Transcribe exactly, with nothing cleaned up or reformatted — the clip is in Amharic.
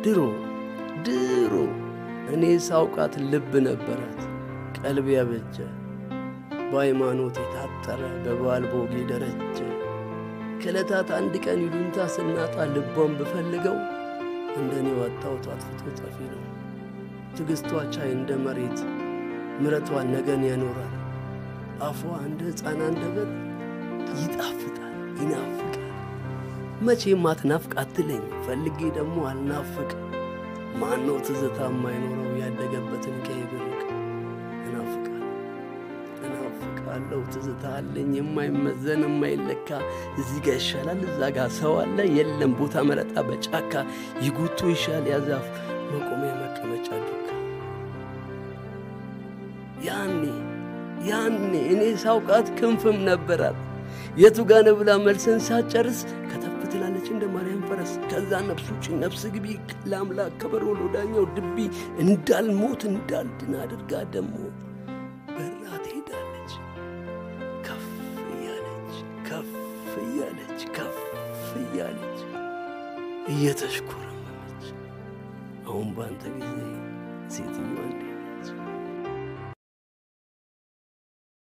ድሮ ድሮ እኔ ሳውቃት ልብ ነበራት ቀልብ ያበጀ በሃይማኖት የታጠረ በባል ቦጌ ደረጀ ከለታት አንድ ቀን ይሉንታ ስናጣ ልቧን ብፈልገው እንደኔ ወጣውት አጥፍቶ ጠፊ ነው ትግስቷ ቻይ እንደ መሬት ምረቷ ነገን ያኖራል አፏ እንደ ሕፃን አንደበት ይጣፍጣል ይናፍቃል መቼም አትናፍቅ አትለኝ ፈልጌ ደግሞ አልናፍቅ ማነው ትዝታ የማይኖረው ያደገበትን ከይብርቅ እናፍቃል እናፍቃለሁ ትዝታ አለኝ የማይመዘን የማይለካ እዚህ ጋር ይሻላል እዛ ጋር ሰው አለ የለም ቦታ መረጣ በጫካ ይጉቱ ይሻል ያዛፍ መቆሚያ መቀመጫ ዱካ ያኔ ያኔ እኔ ሳውቃት ክንፍም ነበራት የቱ ጋር ነው ብላ መልሰን ሳጨርስ ከተፍ ትላለች እንደ ማርያም ፈረስ ከዛ ነፍሱ ጭ ነፍስ ግቢ ለአምላክ ከበሮ ለዳኛው ድቢ እንዳልሞት እንዳልድን አድርጋ ደሞ በራ ትሄዳለች ከፍ እያለች ከፍ እያለች ከፍ እያለች እየተሽኮረመመች አሁን ባንተ ጊዜ ሴትዮዋ እንዴት ነች